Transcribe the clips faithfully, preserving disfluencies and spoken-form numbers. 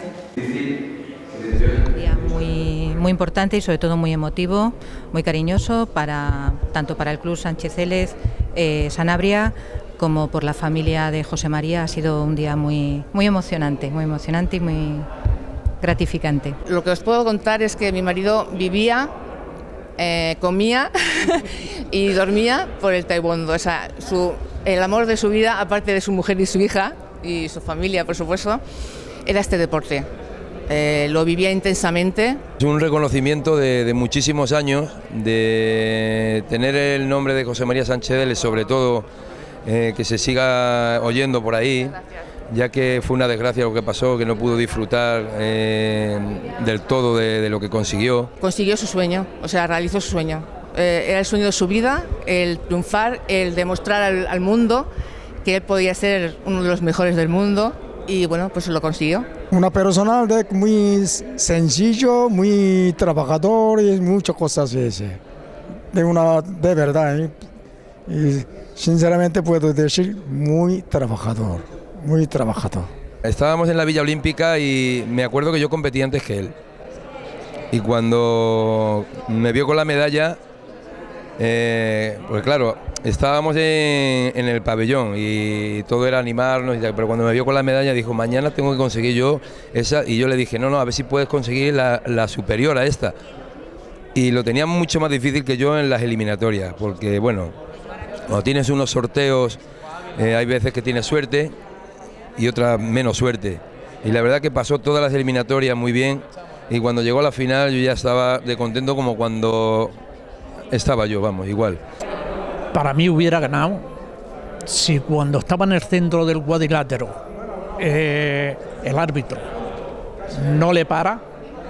Un día muy, muy importante y sobre todo muy emotivo, muy cariñoso, para, tanto para el Club Sánchez Élez eh, Sanabria como por la familia de José María. Ha sido un día muy, muy emocionante, muy emocionante y muy gratificante. Lo que os puedo contar es que mi marido vivía, eh, comía y dormía por el taekwondo. O sea, su, el amor de su vida, aparte de su mujer y su hija y su familia, por supuesto, era este deporte. Eh, lo vivía intensamente. Es un reconocimiento de, de muchísimos años, de tener el nombre de José María Sánchez Élez, sobre todo eh, que se siga oyendo por ahí, ya que fue una desgracia lo que pasó, que no pudo disfrutar eh, del todo de, de lo que consiguió. Consiguió su sueño, o sea, realizó su sueño. Eh, era el sueño de su vida, el triunfar, el demostrar al, al mundo que él podía ser uno de los mejores del mundo y bueno, pues lo consiguió. Una persona de muy sencillo, muy trabajador y muchas cosas ese. De una de verdad, ¿eh? Y sinceramente puedo decir muy trabajador, muy trabajador. Estábamos en la Villa Olímpica y me acuerdo que yo competía antes que él. Y cuando me vio con la medalla, eh, pues claro, estábamos en, en el pabellón y todo era animarnos, y tal, pero cuando me vio con la medalla dijo, mañana tengo que conseguir yo esa, y yo le dije, no, no, a ver si puedes conseguir la, la superior a esta. Y lo tenía mucho más difícil que yo en las eliminatorias, porque bueno, cuando tienes unos sorteos, eh, hay veces que tienes suerte y otras menos suerte. Y la verdad que pasó todas las eliminatorias muy bien, y cuando llegó a la final yo ya estaba de contento como cuando estaba yo, vamos, igual. Para mí hubiera ganado si cuando estaba en el centro del cuadrilátero eh, el árbitro no le para,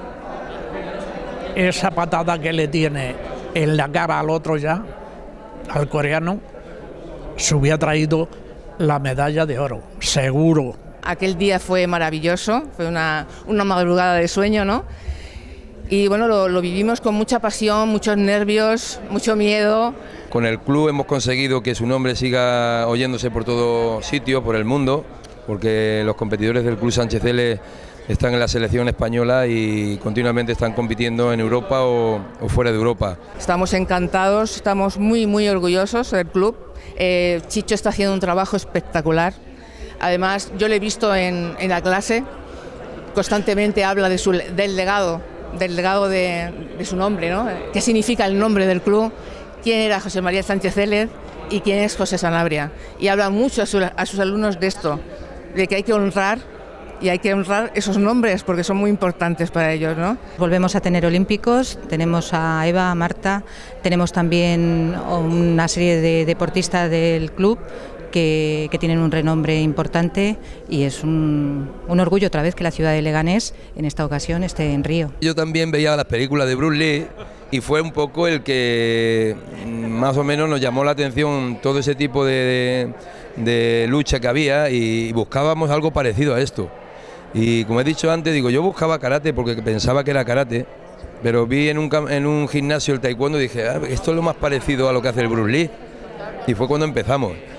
esa patada que le tiene en la cara al otro ya, al coreano, se hubiera traído la medalla de oro, seguro. Aquel día fue maravilloso, fue una, una madrugada de sueño, ¿no? Y bueno, lo, lo vivimos con mucha pasión, muchos nervios, mucho miedo. Con el club hemos conseguido que su nombre siga oyéndose por todo sitio, por el mundo, porque los competidores del Club Sánchez Élez están en la selección española y continuamente están compitiendo en Europa o, o fuera de Europa. Estamos encantados, estamos muy, muy orgullosos del club. Eh, Chicho está haciendo un trabajo espectacular. Además, yo lo he visto en, en la clase, constantemente habla de su, del legado, del legado de, de su nombre, ¿no? ¿Qué significa el nombre del club? ¿Quién era José María Sánchez Élez y quién es José Sanabria? Y habla mucho a, su, a sus alumnos de esto, de que hay que honrar y hay que honrar esos nombres porque son muy importantes para ellos, ¿no? Volvemos a tener olímpicos, tenemos a Eva, a Marta, tenemos también una serie de deportistas del club que, que tienen un renombre importante y es un, un orgullo otra vez que la ciudad de Leganés en esta ocasión esté en Río. Yo también veía las películas de Bruce Lee y fue un poco el que más o menos nos llamó la atención todo ese tipo de, de, de lucha que había y buscábamos algo parecido a esto. Y como he dicho antes, digo, yo buscaba karate porque pensaba que era karate, pero vi en un, en un gimnasio el taekwondo y dije, ah, esto es lo más parecido a lo que hace el Bruce Lee. Y fue cuando empezamos.